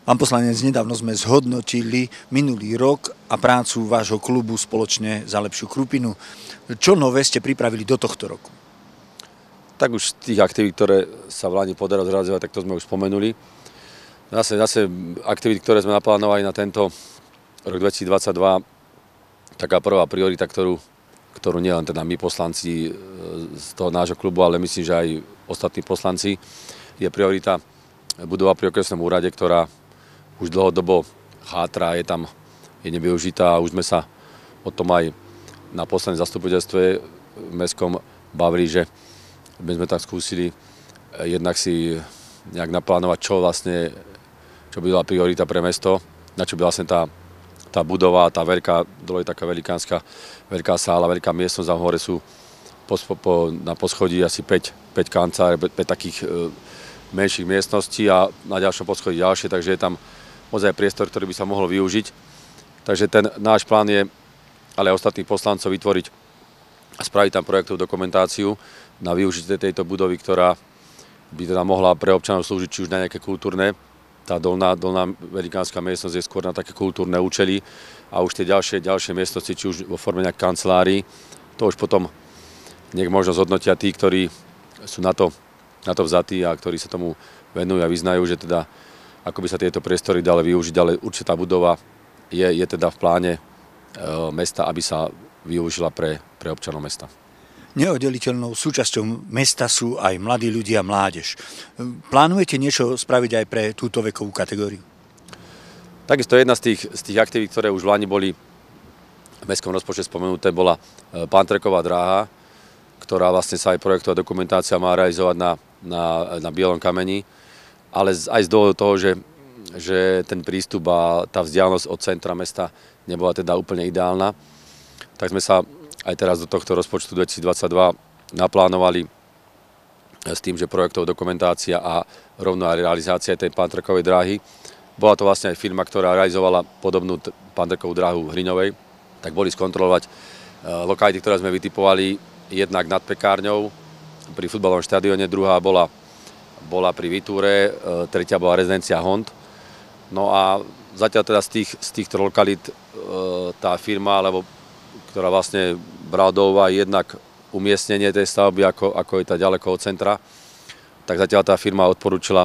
Pán poslanec, nedávno sme zhodnotili minulý rok a prácu vášho klubu spoločne za lepšiu Krupinu. Čo nové ste pripravili do tohto roku? Tak už z tých aktivít, ktoré sa v Lani podarilo zrealizovať, tak to sme už spomenuli. Zase aktivity, ktoré sme naplánovali na tento rok 2022, taká prvá priorita, ktorú nielen teda my poslanci z toho nášho klubu, ale myslím, že aj ostatní poslanci, je priorita budova pri okresnom úrade, ktorá už dlhodobo chátra, je nevyužitá a už sme sa o tom aj na poslednom zastupiteľstve mestskom bavili, že by sme tak skúsili jednak si nejak naplánovať, čo by bola priorita pre mesto, na čo by vlastne tá budova, tá veľká, dole je taká veľká sála, veľká miestnosť, a hore sú na poschodí asi 5 kancelár, 5 takých menších miestností a na ďalšom poschodí ďalšie, takže je tam ozaj priestor, ktorý by sa mohol využiť. Takže ten náš plán je, ale aj ostatných poslancov, vytvoriť a spraviť tam projektovú dokumentáciu na využitie tejto budovy, ktorá by teda mohla pre občanov slúžiť či už na nejaké kultúrne. Tá dolná velikánska miestnosť je skôr na také kultúrne účely a už tie ďalšie miestnosti, či už vo forme nejakých kancelárií, to už potom nech možno zhodnotia tí, ktorí sú na to vzatí a ktorí sa tomu venujú a vyznajú, že teda ako by sa tieto priestory dali využiť, ale určitá budova je teda v pláne mesta, aby sa využila pre občanov mesta. Neoddeliteľnou súčasťou mesta sú aj mladí ľudia a mládež. Plánujete niečo spraviť aj pre túto vekovú kategóriu? Takisto jedna z tých aktivít, ktoré už v Lani boli v mestskom rozpočte spomenuté, bola Pantreková dráha, ktorá vlastne sa aj projektová dokumentácia má realizovať na Bielom kameni, ale aj z dôvodu toho, že ten prístup a tá vzdialenosť od centra mesta nebola teda úplne ideálna, tak sme sa aj teraz do tohto rozpočtu 2022 naplánovali s tým, že projektová dokumentácia a rovno aj realizácia tej Pantrekovej dráhy. Bola to vlastne aj firma, ktorá realizovala podobnú Pantrekovú dráhu v Hriňovej, tak boli skontrolovať lokality, ktoré sme vytipovali, jednak nad pekárňou pri futbalovom štadióne, druhá bola pri Vitúre, tretia bola rezidencia Hond. No a zatiaľ teda z týchto lokalít tá firma, ktorá vlastne brala do úvahy jednak umiestnenie tej stavby, ako je tá ďaleko od centra, tak zatiaľ tá firma odporúčila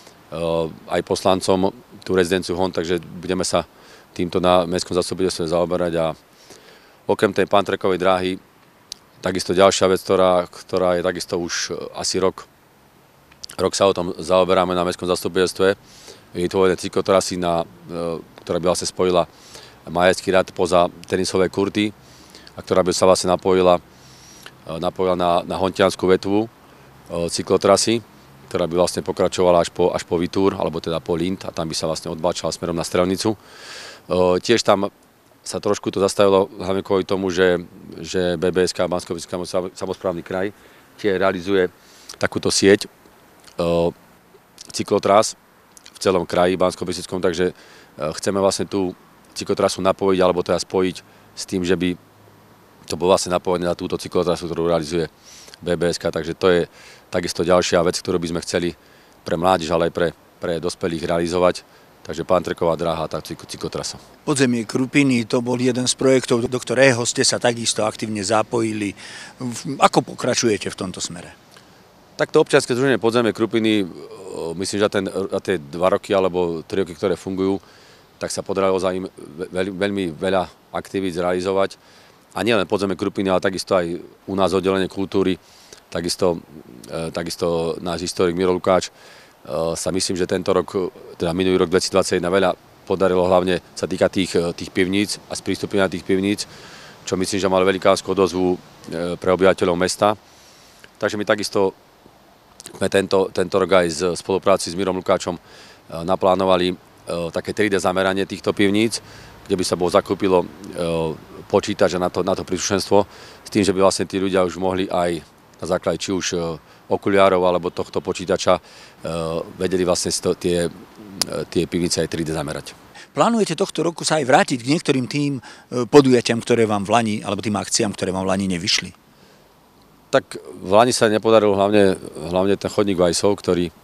aj poslancom tú rezidenciu Hond, takže budeme sa týmto na mestskom zastupiteľstve zaoberať. A okrem tej Pantrekovej dráhy takisto ďalšia vec, ktorá je takisto už asi rok sa o tom zaoberáme na mestskom zastupiteľstve, je vytvorené cyklotrasy, ktorá by vlastne spojila Majecký rad poza tenisové kurty a ktorá by sa vlastne napojila na hontiansku vetvu cyklotrasy, ktorá by vlastne pokračovala až po Vitúr, alebo teda po Lind, a tam by sa vlastne odbáčala smerom na Strelnicu. Tiež tam sa trošku to zastavilo hlavne kvôli tomu, že BBSK, Banskobystrický samosprávny kraj, tiež realizuje takúto sieť cyklotras v celom kraji Banskobystrickom, takže chceme vlastne tú cyklotrasu napojiť, alebo teda spojiť s tým, že by to bolo vlastne napojené na túto cyklotrasu, ktorú realizuje BBSK, takže to je takisto ďalšia vec, ktorú by sme chceli pre mládež, ale aj pre dospelých realizovať. Takže Pantreková dráha a tá cyklotrasa. Podzemie Krupiny, to bol jeden z projektov, do ktorého ste sa takisto aktívne zapojili. Ako pokračujete v tomto smere? Takto občianske združenie Podzemie Krupiny, myslím, že za tie 2 roky alebo 3 roky, ktoré fungujú, tak sa podarilo za im veľmi veľa aktivít zrealizovať. A nielen Podzemie Krupiny, ale takisto aj u nás oddelenie kultúry, takisto náš historik Miro Lukáč, sa myslím, že tento rok, teda minulý rok 2021 veľa podarilo, hlavne sa týka tých pivníc a sprístupnenia tých pivníc, čo myslím, že mal velikánsku odozvu pre obyvateľov mesta. Takže my takisto sme tento rok aj v spolupráci s Mirom Lukáčom naplánovali také 3D zameranie týchto pivníc, kde by sa zakúpilo počítač a na to príslušenstvo, s tým, že by vlastne tí ľudia už mohli aj na základe či už okuliárov alebo tohto počítača vedeli vlastne tie pivnice aj 3D zamerať. Plánujete tohto roku sa aj vrátiť k niektorým tým podujatiam, ktoré vám v Lani, alebo tým akciám, ktoré vám v Lani nevyšli? Tak v Lani sa nepodarilo hlavne ten chodník Vajsov, ktorý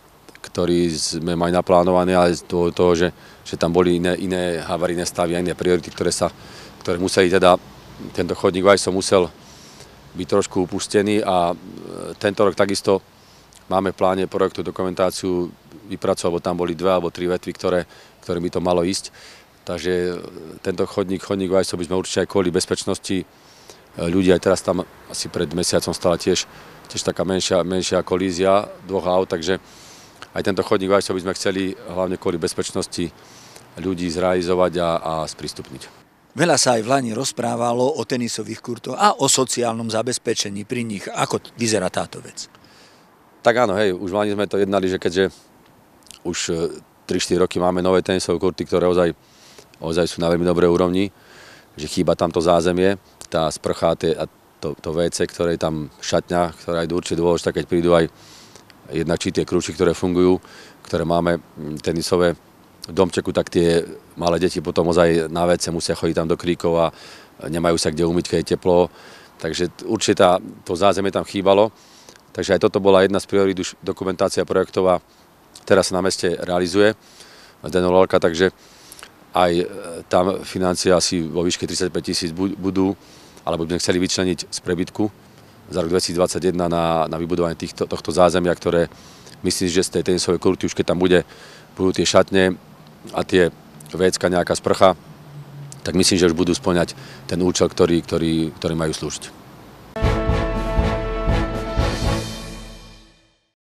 ktorý sme mali naplánovaný, ale z toho, že tam boli iné havarijné stavy a iné priority, ktoré museli teda, tento chodník Vajsov musel byť trošku upustený a tento rok takisto máme v pláne projektu dokumentáciu vypracovať, lebo tam boli 2 alebo 3 vetvy, ktoré by to malo ísť. Takže tento chodník Vajsov by sme určite aj kvôli bezpečnosti ľudí, aj teraz tam asi pred mesiacom stala tiež taká menšia kolízia 2 aut, takže aj tento chodník Vajsov by sme chceli hlavne kvôli bezpečnosti ľudí zrealizovať a sprístupniť. Veľa sa aj v Lani rozprávalo o tenisových kurtoch a o sociálnom zabezpečení pri nich. Ako vyzerá táto vec? Tak áno, hej, už v Lani sme to jednali, že keďže už 3-4 roky máme nové tenisové kurty, ktoré ozaj sú na veľmi dobrej úrovni, že chýba tam to zázemie, tá sprcha a to WC, ktoré je tam šatňa, ktorá je určite dôležitá, keď prídu aj jednak či tie kľúči, ktoré fungujú, ktoré máme tenisové v domčeku, tak tie malé deti potom ozaj na WC musia chodiť tam do kríkov a nemajú sa kde umyť, keď je teplo. Takže určite to zázemie tam chýbalo. Takže aj toto bola jedna z priorít, už dokumentácia projektová teraz sa na meste realizuje z Denolálka, takže aj tam financie asi vo výške 35 000 budú, alebo by sme chceli vyčleniť z prebytku za rok 2021 na vybudovanie tohto zázemia, ktoré myslím, že z tej tenisovej kurty, už keď tam budú tie šatne a tie vécka, nejaká sprcha, tak myslím, že už budú spĺňať ten účel, ktorý majú slúžiť.